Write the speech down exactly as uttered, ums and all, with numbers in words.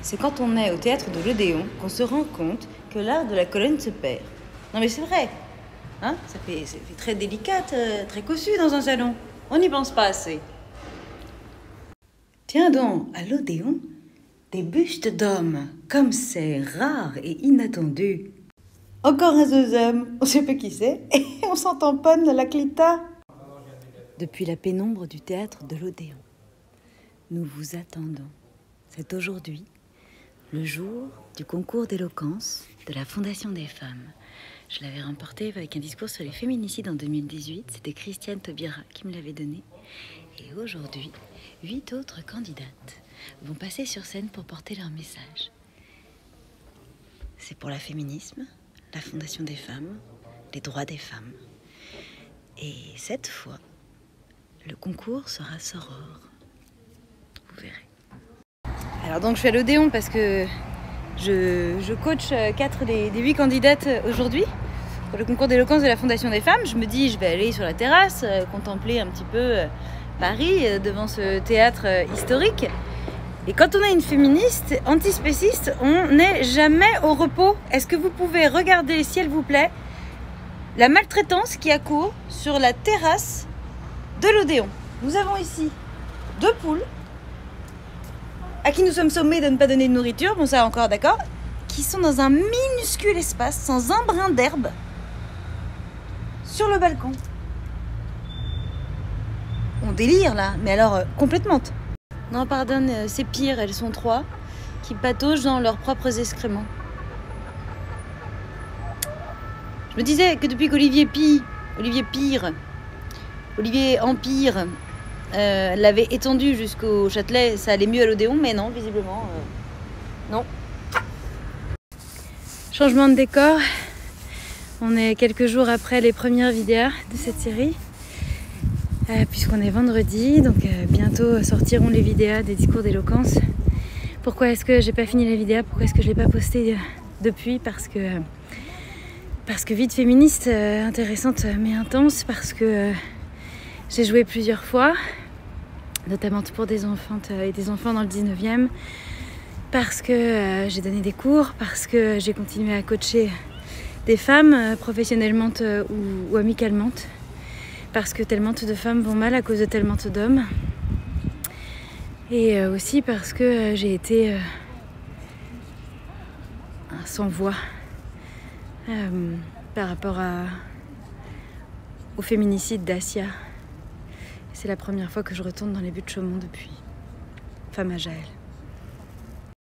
C'est quand on est au théâtre de l'Odéon qu'on se rend compte que l'art de la colonne se perd. Non mais c'est vrai, hein, ça fait, ça fait très délicate, euh, très cossu dans un salon. On n'y pense pas assez. Tiens donc, à l'Odéon, des bustes d'hommes, comme c'est rare et inattendu. Encore un zozome, on sait pas qui c'est, et on s'en tamponne la clita. Depuis la pénombre du théâtre de l'Odéon, nous vous attendons. C'est aujourd'hui le jour du concours d'éloquence de la Fondation des femmes. Je l'avais remporté avec un discours sur les féminicides en deux mille dix-huit. C'était Christiane Taubira qui me l'avait donné. Et aujourd'hui, huit autres candidates vont passer sur scène pour porter leur message. C'est pour la féminisme, la Fondation des femmes, les droits des femmes. Et cette fois, le concours sera soror. Vous verrez. Alors donc je suis à l'Odéon parce que je, je coach quatre des, des huit candidates aujourd'hui pour le concours d'éloquence de la Fondation des femmes. Je me dis je vais aller sur la terrasse, euh, contempler un petit peu euh, Paris euh, devant ce théâtre euh, historique. Et quand on est une féministe antispéciste, on n'est jamais au repos. Est-ce que vous pouvez regarder, s'il vous plaît, la maltraitance qui accourt sur la terrasse de l'Odéon? Nous avons ici deux poules à qui nous sommes sommés de ne pas donner de nourriture, bon ça encore d'accord, qui sont dans un minuscule espace, sans un brin d'herbe, sur le balcon. On délire là, mais alors euh, complètement. Non, pardonne, euh, c'est pire, elles sont trois, qui pataugent dans leurs propres excréments. Je me disais que depuis qu'Olivier Pire, Olivier Pire, Olivier Empire, Euh, l'avait étendu jusqu'au Châtelet, ça allait mieux à l'Odéon, mais non, visiblement, euh, non. Changement de décor, on est quelques jours après les premières vidéos de cette série, euh, puisqu'on est vendredi, donc euh, bientôt sortiront les vidéos des discours d'éloquence. Pourquoi est-ce que j'ai pas fini la vidéo? Pourquoi est-ce que je l'ai pas postée depuis? Parce que, parce que vie de féministe, euh, intéressante mais intense, parce que euh, j'ai joué plusieurs fois, notamment pour des enfants et des enfants dans le dix-neuvième, parce que euh, j'ai donné des cours, parce que j'ai continué à coacher des femmes euh, professionnellement euh, ou, ou amicalement, parce que tellement de femmes vont mal à cause de tellement d'hommes, et euh, aussi parce que euh, j'ai été euh, un sans voix euh, par rapport à, au féminicide d'Assia. C'est la première fois que je retourne dans les buttes de Chaumont depuis. Femme à Jaël.